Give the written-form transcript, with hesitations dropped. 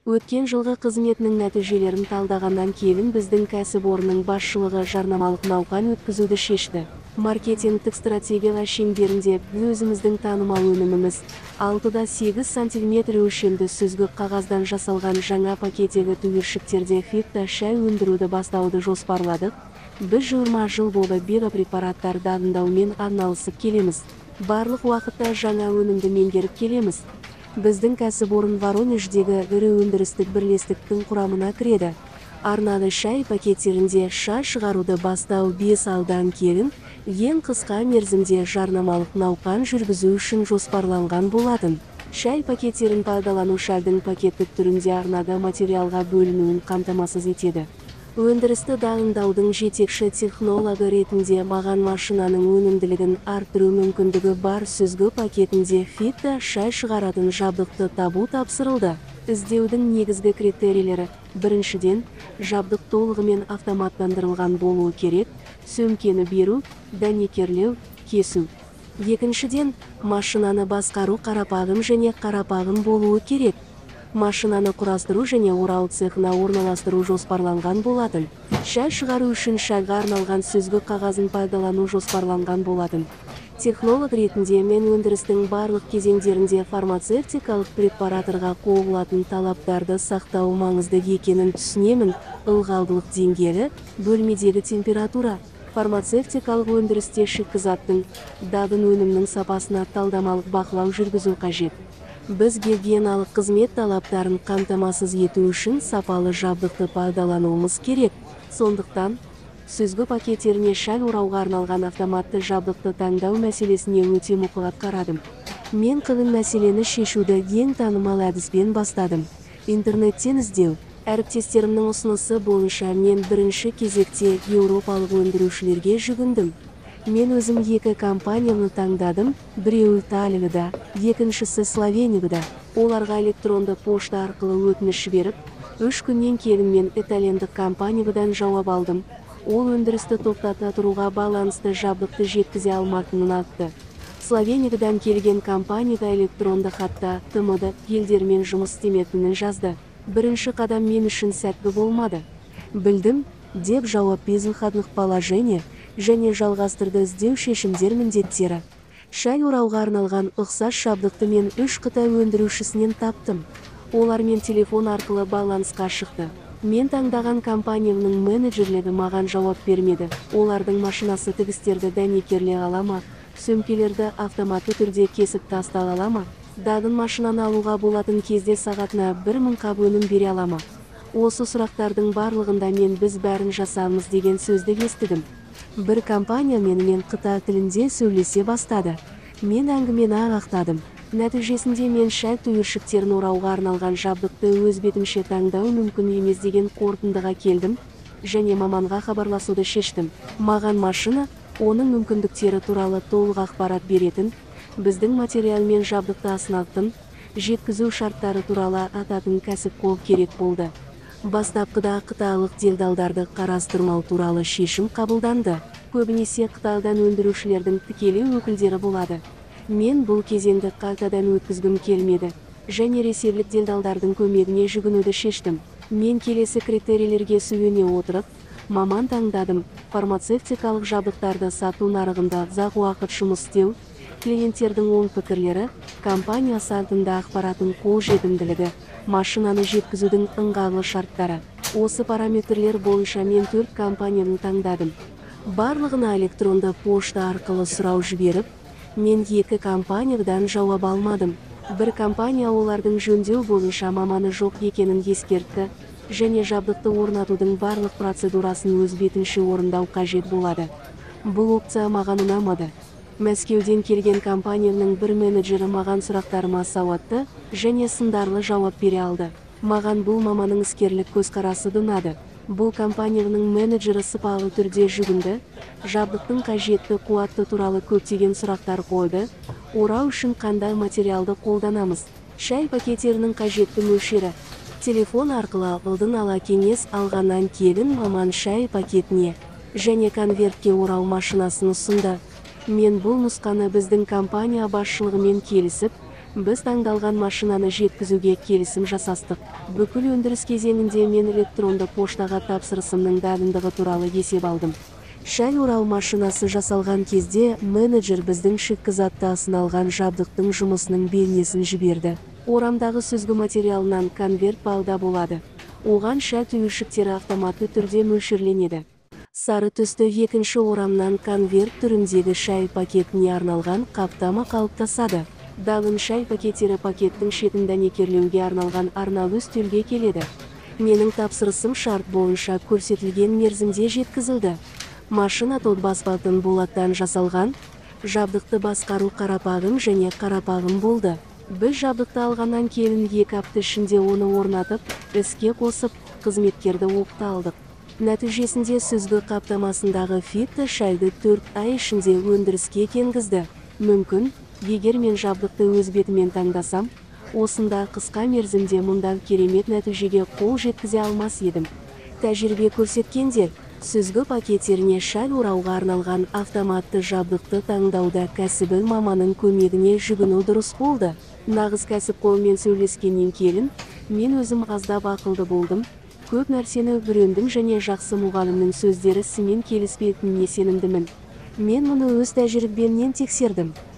Өткен жылғы қызметінің нәтижелерін талдағаннан кейін біздің кәсіпорынның басшылығы жарнамалық науқан өткізуді шешті. Маркетингтік стратегияға шеңберінде өзіміздің танымал өніміміз 6,8 см өлшемді сүзгі қағаздан жасалған жаңа пакеттегі түйіршіктерде фитта шай өндіруді бастауды жоспарладық. Біз 20 жыл болды биопрепараттар дайындаумен айналысып келеміз. Барлық уақытта жаңа өнімді меңгеріп келеміз. Біздің кәсіпорын Воронеждегі ірі өндірістік бірлестіктің құрамына кіреді. Арнады шай пакеттерінде шай шығаруды бастау 5 алдан кейін ең қысқа мерзімде жарнамалық науқан жүргізу үшін жоспарланған болатын. Шай пакеттерін пайдалану шайдың пакеттік түрінде арнада материалға бөлінуін қамтамасыз етеді. Өндірісті дайындаудың жетекші технологы ретінде маған машинаның өнімділігін арттыру мүмкіндігі бар сүзгі пакетінде фитта шай шығаратын жабдықты табу тапсырылды. Іздеудің негізгі критерийлері: біріншіден, жабдық толығымен автоматтандырылған болуы керек, сөмкені беру, дәнекерлеу, кесу. Екіншіден, машинаны басқару қарапайым және қарапайым болуы керек. Машинаны құрастыру және орау цехына орналастыру жоспарланған болатын. Шай шығару үшін шайға арналған сүзгі қағазын пайдалану жоспарланған болатын. Технолог ретінде мен өндірістің барлық кезеңдерінде фармацевтикалық препараторға қойылатын талаптарды сақтау маңызды екенін түсінемін. Ылғалдылық деңгейі, бөлмедегі температура. Фармацевтикалық өндірісте шикізаттың, дайын өнімнің сапасына талдамалық бақылау жүргізу қажет. Біз гигиеналық қызмет талаптарын қамтамасыз ету үшін сапалы жабдықты пайдалануымыз керек. Сондықтан, сүзгі пакеттеріне шай орауға арналған автоматты жабдықты таңдау мәселесіне өте мұқият қарадым. Мен қиын мәселені шешуді ең танымал әдіспен бастадым. Интернеттен іздеу. Әріптестерімнің ұсынысы бойынша мен бірінші кезекте еуропалық өндірушілерге жүгіндім. Мен өзім 2 компанияны таңдадым, біреуі Италияда, екіншісі Словенияда. Оларға электронды пошта арқылы өтініш жіберіп, 3 күннен кейін мен итальяндық компаниядан жауап алдым. Ол өндірісті тоқтата тұруға байланысты жабдықты жеткізе алмайтынын айтты. Словениядан келген компанияда электронды хатта ТМД елдермен жұмыс істемейтінін жазды. Бірінші қадам мен үшін сәтті болмады. Білдім, деп жауап безвыходных положение және жалғастырды іздеу шешімдер міндеттері. Шай орауға арналған ұқсас жабдықты мен 3 қытай өндірушісінен таптым. Олармен телефон арқылы байланысқа шықты. Мен таңдаған компанияның менеджерлері маған жауап бермеді. Олардың машинасы тігістерді дәнекерлей ала ма, сөмкелерді автоматты түрде кесіп тастай ала ма, дайын машинаны алуға болатын кезде сағатына 1000 қап өнім бере ала ма. Осы сұрақтардың барлығында мен біз бәрін жасаймыз деген сөзді естідім. Бір компания менімен қытай тілінде сөйлесе бастады. Мен әңгімені аяқтадым. Нәтижесінде мен шай түйіршіктерін орауға арналған жабдықты өз бетімше таңдау мүмкін емес деген қорытындыға келдім және маманға хабарласуды шештім. Маған машина, оның мүмкіндіктері туралы толық ақпарат беретін, біздің материал мен жабдықты асынатын, жеткізу шарттары туралы ататын кәсіпқой керек болды. Бастапқыда қытайлық делдалдарды қарастырмау туралы шешім қабылданды. Көбінесе Қытайдан өндірушілердің тікелей өкілдері болады. Мен бұл кезеңді қайтадан өткізгім келмеді және ресейлік делдалдардың көмегіне жүгінуді шештім. Мен келесі критерийлерге сүйене отырып, маман таңдадым: фармацевтикалық жабдықтарды сату нарығында ұзақ уақыт жұмыс істеу, клиенттердің оң пікірлері, компания сайтында ақпараттың қолжетімділігі, машинаны жеткізудің ыңғайлы шарттары. Осы параметрлер бойынша мен 4 компанияны таңдадым. Барлығына электронды пошта арқылы сұрау жіберіп, мен 2 компаниядан жауап алмадым. Бір компания олардың жөндеу бойынша маманы жоқ екенін ескертті және жабдықты орнатудың барлық процедурасын өз бетінше орындау қажет болады. Бұл опция маған ұнамады. Мәскеуден келген компанияның бір менеджері маған сұрақтарыма сауатты және сындарлы жауап бере алды. Маған бұл маманның іскерлік көзқарасы ұнады. Бұл компанияның менеджері сыпайы түрде жүгінді, жабдықтың қажетті қуаты туралы көптеген сұрақтар қойды. Орау үшін қандай материалды қолданамыз? Шай пакеттерінің қажетті мөлшері. Телефон арқылы алдын ала кеңес алғаннан кейін маман шай пакетіне және конвертке орау машинасын ұсынды. Мен бұл нұсқаны біздің компания басшылығымен келісіп, Біз таңдалған машинаны жеткізуге келісім жасастық. Бүкіл өндіріс кезеңінде мен электронды поштаға тапсырысымның дайындығы туралы есеп алдым. Шәй орау машинасы жасалған кезде менеджер біздің шикізатты асыналған жабдықтың жұмысының бейнесін жіберді. Орамдағы сүзгі материалынан конверт балда болады. Оған шәй түйіршіктері автоматты түрде мөлшерленеді. Сары түсті екінші орамнан конверт түріндегі шәй пакетіне арналған қаптама қалыптасады. Дайын шәй пакеттері пакеттің шетін дәнекерлеуге арналған арнаулы үстелге келеді. Менің тапсырысым шарт бойынша көрсетілген мерзімде жеткізілді. Машина тот баспайтын болаттан жасалған, жабдықты басқару қарапағым және қарапағым болды. Біз жабдықты алғаннан кейін 2 апта ішінде оны орнатып, іске қосып, қызметкерді оқыта алдық. Нәтижесінде сүзгі қаптамасындағы фитті шәйді 4 ай ішінде өндіріске енгізді. Мүмкін, егер мен жабдықты өз бетімен таңдасам, осында қысқа мерзімде мұндай керемет нәтижеге қол жеткізе алмас едім. Тәжірибе көрсеткенде, сүзгі пакеттеріне шәй орауға арналған автоматты жабдықты таңдауда кәсіби маманның көмегіне жүгіну дұрыс болды. Нағыз кәсіпқоймен сөйлескеннен кейін, мен өзім аздап ақылды болдым. Көп нәрсені үйрендім және жақсы мұғалімнің сөздері сімен келіспейтініне сенімдімін. Мен мұны өз тәжірибемнен тексердім.